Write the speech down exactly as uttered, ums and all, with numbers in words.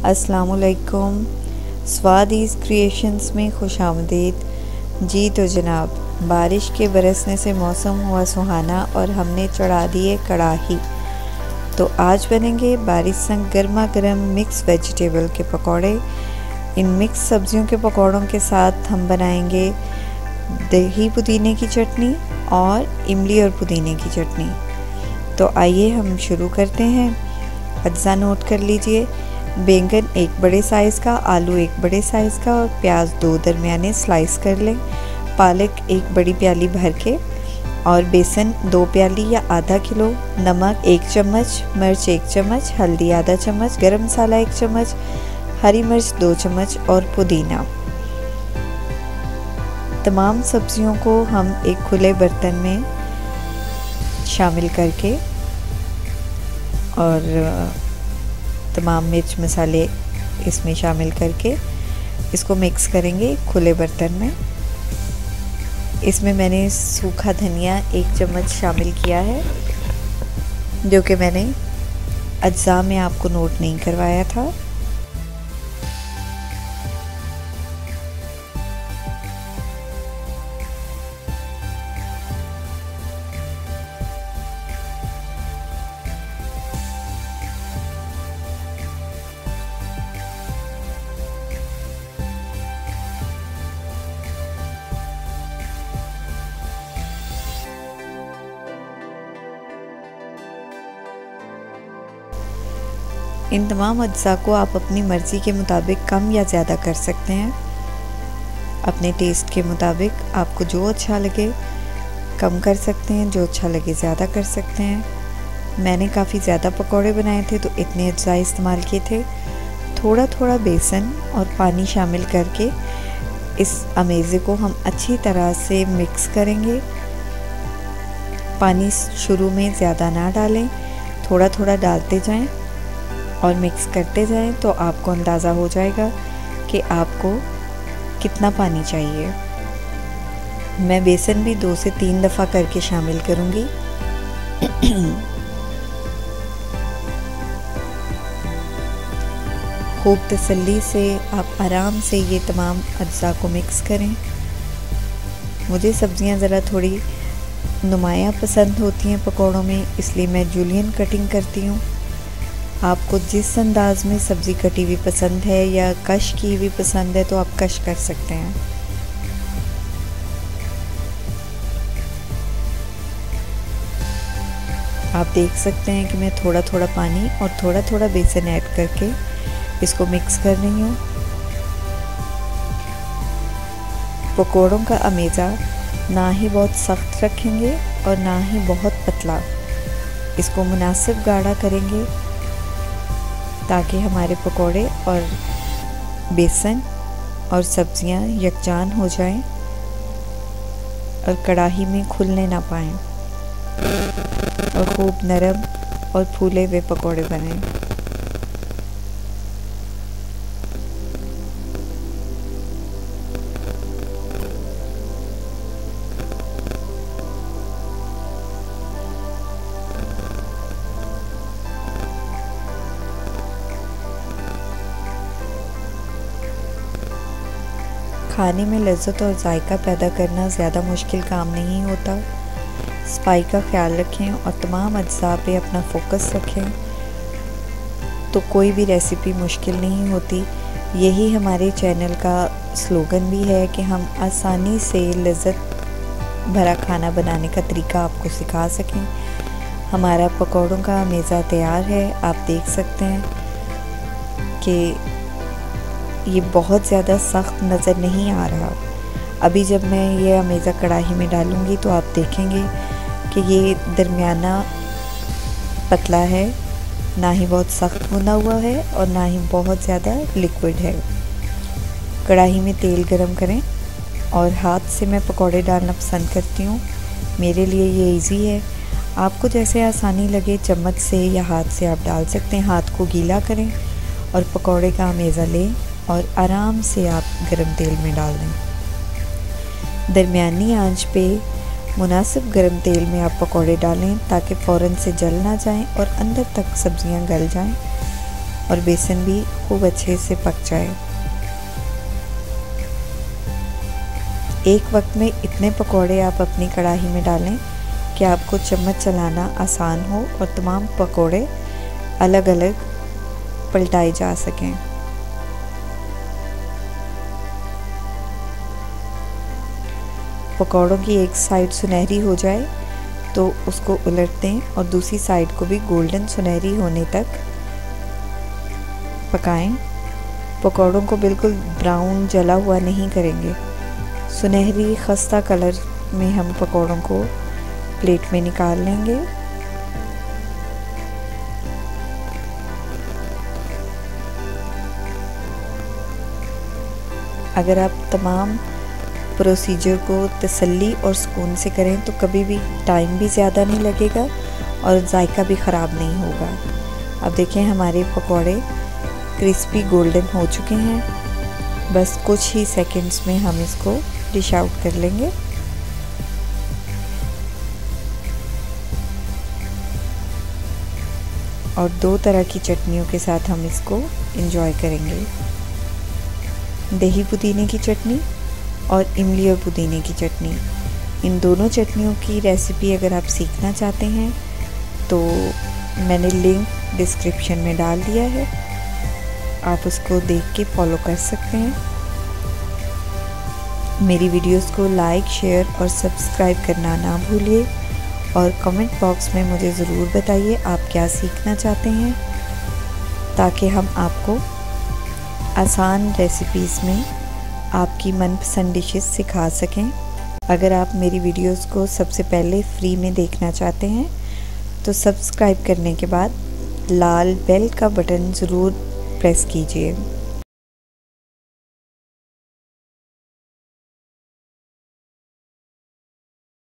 अस्सलामुअलैकुम। स्वाद ease creations में खुशामदीद। जी तो जनाब, बारिश के बरसने से मौसम हुआ सुहाना और हमने चढ़ा दिए कढ़ाही। तो आज बनेंगे बारिश संग गर्मा गर्म मिक्स वेजिटेबल के पकौड़े। इन मिक्स सब्जियों के पकौड़ों के साथ हम बनाएंगे दही पुदीने की चटनी और इमली और पुदीने की चटनी। तो आइए हम शुरू करते हैं। अज्जा नोट कर लीजिए। बैंगन एक बड़े साइज़ का, आलू एक बड़े साइज़ का और प्याज दो दरमियाने स्लाइस कर लें। पालक एक बड़ी प्याली भर के और बेसन दो प्याली या आधा किलो। नमक एक चम्मच, मिर्च एक चम्मच, हल्दी आधा चम्मच, गरम मसाला एक चम्मच, हरी मिर्च दो चम्मच और पुदीना। तमाम सब्जियों को हम एक खुले बर्तन में शामिल करके और तमाम मिर्च मसाले इसमें शामिल करके इसको मिक्स करेंगे खुले बर्तन में। इसमें मैंने सूखा धनिया एक चम्मच शामिल किया है, जो कि मैंने अज्जा में आपको नोट नहीं करवाया था। इन तमाम अज्जा को आप अपनी मर्ज़ी के मुताबिक कम या ज़्यादा कर सकते हैं। अपने टेस्ट के मुताबिक आपको जो अच्छा लगे कम कर सकते हैं, जो अच्छा लगे ज़्यादा कर सकते हैं। मैंने काफ़ी ज़्यादा पकौड़े बनाए थे तो इतने अज्जा इस्तेमाल किए थे। थोड़ा थोड़ा बेसन और पानी शामिल करके इस अमेज़े को हम अच्छी तरह से मिक्स करेंगे। पानी शुरू में ज़्यादा ना डालें, थोड़ा थोड़ा डालते जाएं और मिक्स करते जाएं तो आपको अंदाज़ा हो जाएगा कि आपको कितना पानी चाहिए। मैं बेसन भी दो से तीन दफ़ा करके शामिल करूँगी। खूब तसल्ली से आप आराम से ये तमाम अज्जा को मिक्स करें। मुझे सब्ज़ियाँ ज़रा थोड़ी नुमाया पसंद होती हैं पकौड़ों में, इसलिए मैं जूलियन कटिंग करती हूँ। आपको जिस अंदाज में सब्ज़ी कटी हुई पसंद है या कश की हुई पसंद है तो आप कश कर सकते हैं। आप देख सकते हैं कि मैं थोड़ा थोड़ा पानी और थोड़ा थोड़ा बेसन ऐड करके इसको मिक्स कर रही हूँ। पकौड़ों का अमेज़ा ना ही बहुत सख्त रखेंगे और ना ही बहुत पतला, इसको मुनासिब गाढ़ा करेंगे ताकि हमारे पकोड़े और बेसन और सब्जियां यकजान हो जाएं और कढ़ाई में खुलने ना पाएं और खूब नरम और फूले हुए पकोड़े बनें। खाने में लज्जत और जायका पैदा करना ज़्यादा मुश्किल काम नहीं होता। सफाई का ख्याल रखें और तमाम अज्जा पे अपना फोकस रखें तो कोई भी रेसिपी मुश्किल नहीं होती। यही हमारे चैनल का स्लोगन भी है कि हम आसानी से लज्जत भरा खाना बनाने का तरीका आपको सिखा सकें। हमारा पकौड़ों का अमेज़ा तैयार है। आप देख सकते हैं कि ये बहुत ज़्यादा सख्त नज़र नहीं आ रहा। अभी जब मैं ये अमेज़ा कढ़ाई में डालूँगी तो आप देखेंगे कि ये दरमियाना पतला है, ना ही बहुत सख्त भुना हुआ है और ना ही बहुत ज़्यादा लिक्विड है। कढ़ाई में तेल गरम करें और हाथ से मैं पकौड़े डालना पसंद करती हूँ। मेरे लिए ये इजी है। आपको जैसे आसानी लगे चम्मच से या हाथ से आप डाल सकते हैं। हाथ को गीला करें और पकौड़े का अमेज़ा लें और आराम से आप गरम तेल में डाल दें। दरमियानी आंच पे मुनासिब गरम तेल में आप पकौड़े डालें ताकि फ़ौरन से जल ना जाएं और अंदर तक सब्ज़ियां गल जाएं। और बेसन भी खूब अच्छे से पक जाए। एक वक्त में इतने पकोड़े आप अपनी कढ़ाई में डालें कि आपको चम्मच चलाना आसान हो और तमाम पकोड़े अलग अलग पलटाए जा सकें। पकौड़ों की एक साइड सुनहरी हो जाए तो उसको उलट दें और दूसरी साइड को भी गोल्डन सुनहरी होने तक पकाएं। पकौड़ों को बिल्कुल ब्राउन जला हुआ नहीं करेंगे। सुनहरी खस्ता कलर में हम पकौड़ों को प्लेट में निकाल लेंगे। अगर आप तमाम प्रोसीजर को तसल्ली और सुकून से करें तो कभी भी टाइम भी ज़्यादा नहीं लगेगा और जायका भी ख़राब नहीं होगा। अब देखें हमारे पकौड़े क्रिस्पी गोल्डन हो चुके हैं। बस कुछ ही सेकंड्स में हम इसको डिश आउट कर लेंगे। और दो तरह की चटनियों के साथ हम इसको एंजॉय करेंगे, दही पुदीने की चटनी और इमली और पुदीने की चटनी। इन दोनों चटनियों की रेसिपी अगर आप सीखना चाहते हैं तो मैंने लिंक डिस्क्रिप्शन में डाल दिया है, आप उसको देख के फॉलो कर सकते हैं। मेरी वीडियोस को लाइक, शेयर और सब्सक्राइब करना ना भूलिए और कमेंट बॉक्स में मुझे ज़रूर बताइए आप क्या सीखना चाहते हैं, ताकि हम आपको आसान रेसिपीज़ में आपकी मनपसंद डिशेस सिखा सकें। अगर आप मेरी वीडियोस को सबसे पहले फ्री में देखना चाहते हैं तो सब्सक्राइब करने के बाद लाल बेल का बटन ज़रूर प्रेस कीजिए।